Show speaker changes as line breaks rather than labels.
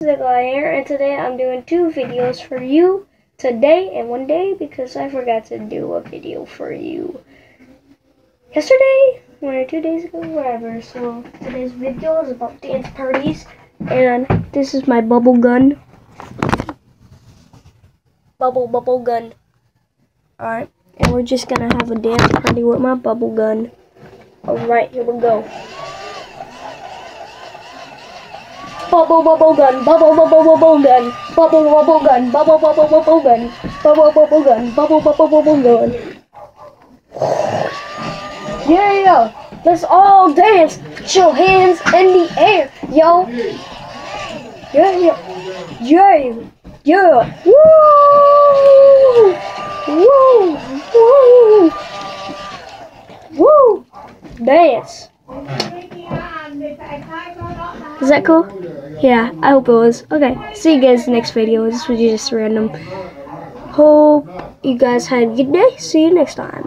The Guy here, and today I'm doing 2 videos for you today and one day because I forgot to do a video for you yesterday, 1 or 2 days ago, whatever. So today's video is about dance parties, and this is my bubble gun. Bubble gun. Alright, and we're just gonna have a dance party with my bubble gun. Alright, here we go. Bubble gun, bubble gun, bubble gun, bubble gun, bubble gun, bubble gun. Yeah, let's all dance. Put your hands in the air, yo. Yeah. Woo. Dance. Is that cool? Yeah, I hope it was. Okay, see you guys next video. This was just random. Hope you guys had a good day. See you next time.